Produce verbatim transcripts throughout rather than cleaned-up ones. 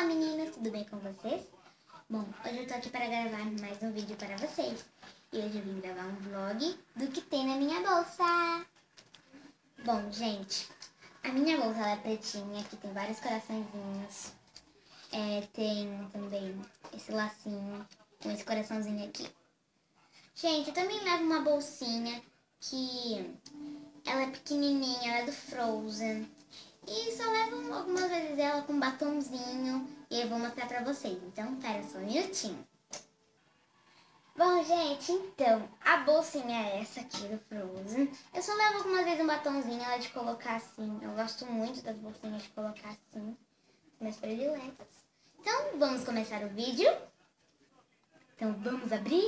Olá meninas, tudo bem com vocês? Bom, hoje eu tô aqui para gravar mais um vídeo para vocês. E hoje eu vim gravar um vlog do que tem na minha bolsa. Bom, gente, a minha bolsa ela é pretinha, aqui tem vários coraçõezinhos. É, tem também esse lacinho com esse coraçãozinho aqui. Gente, eu também levo uma bolsinha que ela é pequenininha, ela é do Frozen. E só levo algumas vezes ela com batonzinho e eu vou mostrar pra vocês. Então, pera só um minutinho. Bom, gente, então, a bolsinha é essa aqui do Frozen. Eu só levo algumas vezes um batonzinho, ela de colocar assim. Eu gosto muito das bolsinhas de colocar assim. Minhas prediletas. Então, vamos começar o vídeo. Então, vamos abrir.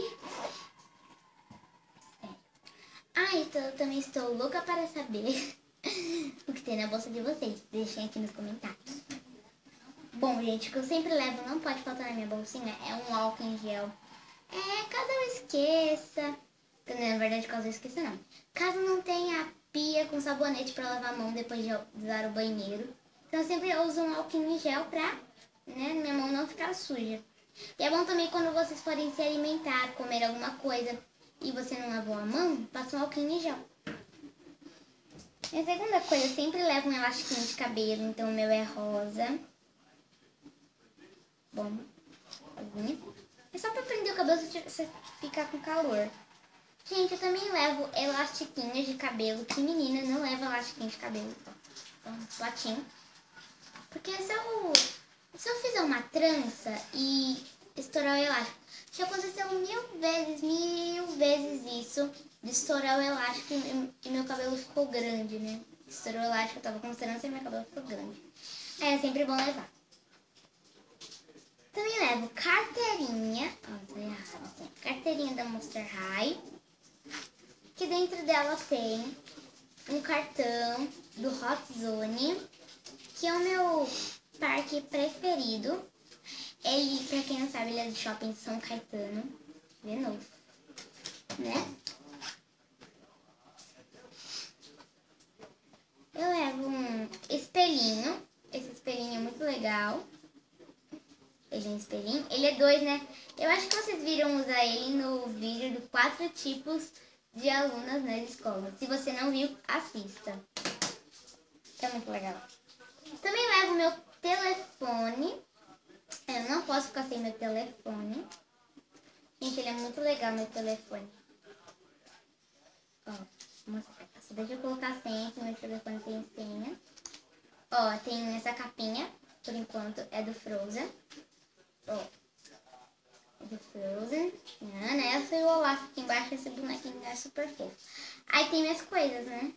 Sério. Ah, então eu também estou louca para saber o que tem na bolsa de vocês. Deixem aqui nos comentários. Bom, gente, o que eu sempre levo, não pode faltar na minha bolsinha, é um álcool em gel. É, caso eu esqueça, na verdade, caso eu esqueça não. Caso não tenha pia com sabonete para lavar a mão depois de usar o banheiro. Então eu sempre uso um álcool em gel pra, né, minha mão não ficar suja. E é bom também quando vocês forem se alimentar, comer alguma coisa e você não lavou a mão, passa um álcool em gel. E a segunda coisa, eu sempre levo um elastiquinho de cabelo, então o meu é rosa. Bom, é só pra prender o cabelo se você ficar com calor. Gente, eu também levo elastiquinhos de cabelo, que menina não leva elastiquinho de cabelo. Então, platinho. Porque se eu, se eu fizer uma trança e estourar o elástico, já aconteceu mil vezes, mil vezes isso, de estourar o elástico e, e meu cabelo ficou grande, né? Estourou o elástico, eu tava com trança e meu cabelo ficou grande. Aí é sempre bom levar. Também levo carteirinha, ó, tô errado, assim, carteirinha da Monster High, que dentro dela tem um cartão do Hot Zone, que é o meu parque preferido. Ele, pra quem não sabe, ele é do Shopping São Caetano, de novo, né? Eu levo um espelhinho, esse espelhinho é muito legal. Ele é um espelhinho, ele é dois, né? Eu acho que vocês viram usar ele no vídeo do quatro tipos de alunas na escola. Se você não viu, assista. É muito legal. Também levo meu telefone. Eu não posso ficar sem meu telefone. Gente, ele é muito legal, meu telefone. Ó, mostrar. Só deixa eu colocar a senha, que meu telefone tem senha. Ó, tem essa capinha, por enquanto, é do Frozen. Ó, é do Frozen. Ana, essa e o Olaf aqui embaixo, esse bonequinho é super fofo. Aí tem minhas coisas, né?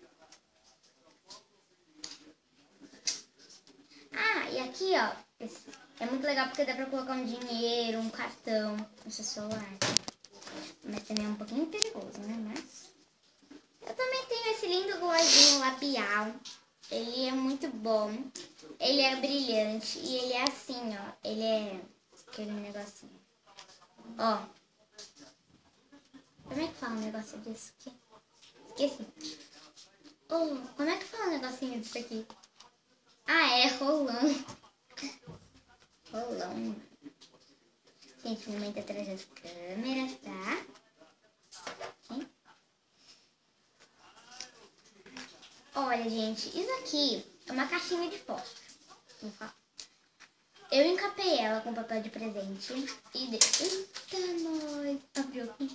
Ah, e aqui, ó, esse é muito legal porque dá pra colocar um dinheiro, um cartão no seu celular. Mas também é um pouquinho perigoso, né? Mas eu também tenho esse lindo glossinho labial. Ele é muito bom. Ele é brilhante e ele é assim, ó. Ele é aquele negocinho. Ó. Como é que fala um negócio disso aqui? Esqueci. Oh, como é que fala um negocinho disso aqui? Ah, é rolão. Rolão. Gente, mamãe tá atrás das câmeras, tá? Hein? Olha, gente, isso aqui é uma caixinha de fósforo. Vou falar. Eu encapei ela com papel de presente e dei. Eita, nós! Abriu aqui.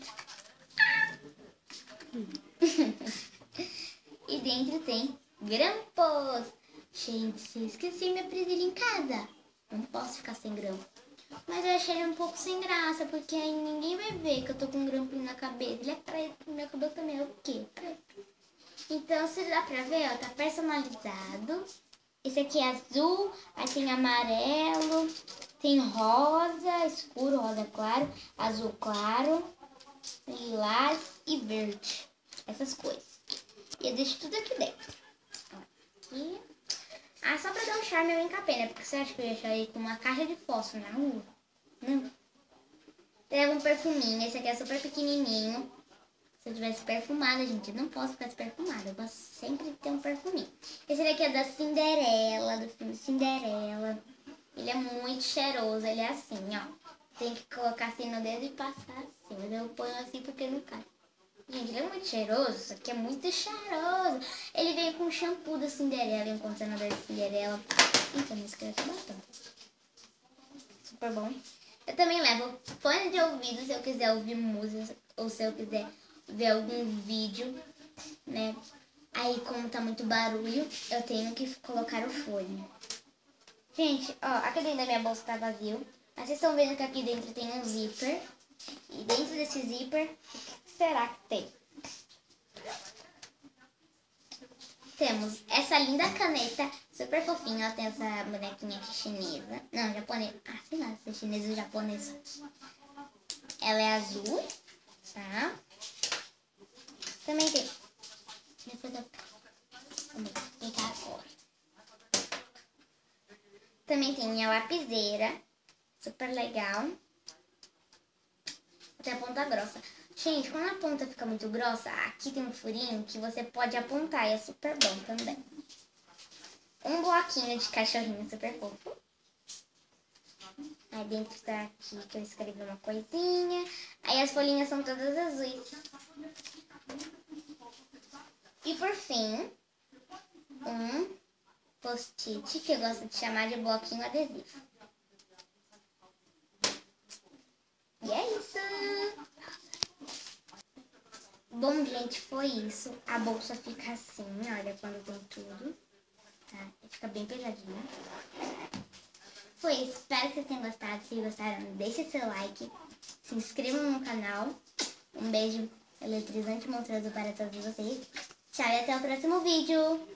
E dentro tem grampos. Gente, se eu esqueci minha presilha em casa, não posso ficar sem grampo. Mas eu achei ele um pouco sem graça, porque aí ninguém vai ver que eu tô com um grampinho na cabeça. Ele é preto, meu cabelo também é o quê? Preto. Então, se dá pra ver, ó, tá personalizado. Esse aqui é azul, aí tem amarelo, tem rosa escuro, rosa claro, azul claro, lilás e verde. Essas cores. E eu deixo tudo aqui dentro. Aqui. Ah, só pra dar um charme eu encapei, né? Porque você acha que eu ia deixar aí com uma caixa de fósforo na rua? Não. Leva um perfuminho, esse aqui é super pequenininho. Se eu tivesse perfumada, gente, eu não posso ficar desperfumada. Eu gosto sempre de ter um perfuminho. Esse daqui é da Cinderela, do filme Cinderela. Ele Ele é muito cheiroso, ele é assim, ó. Tem que colocar assim no dedo e passar assim. Mas eu ponho assim porque não cai. Gente, ele é muito cheiroso, isso aqui é muito cheiroso. Ele veio com o shampoo da Cinderela e um condicionador da Cinderela. Então, me esquece bastante. Super bom. Eu também levo fone de ouvido se eu quiser ouvir música ou se eu quiser ver algum vídeo, né? Aí, como tá muito barulho, eu tenho que colocar o fone. Gente, ó, aqui dentro da minha bolsa tá vazio. Mas vocês estão vendo que aqui dentro tem um zíper. E dentro desse zíper, o que será que tem? Temos essa linda caneta, super fofinha. Ela tem essa bonequinha aqui chinesa. Não, japonesa. Ah, sei lá se é chinesa ou japonesa. Ela é azul, tá? Também tem... Depois eu... Vamos pintar agora. Também tem minha lapiseira. Super legal. Tem a ponta grossa. Gente, quando a ponta fica muito grossa, aqui tem um furinho que você pode apontar e é super bom também. Um bloquinho de cachorrinho super fofo. Aí dentro tá aqui que eu escrevi uma coisinha. Aí as folhinhas são todas azuis. E por fim, um post-it que eu gosto de chamar de bloquinho adesivo. E é isso! Bom, gente, foi isso. A bolsa fica assim, olha, quando tem tudo. Tá? Fica bem pesadinha. Foi isso. Espero que vocês tenham gostado. Se gostaram, deixe seu like. Se inscrevam no canal. Um beijo eletrizante e monstruoso para todos vocês. Tchau e até o próximo vídeo.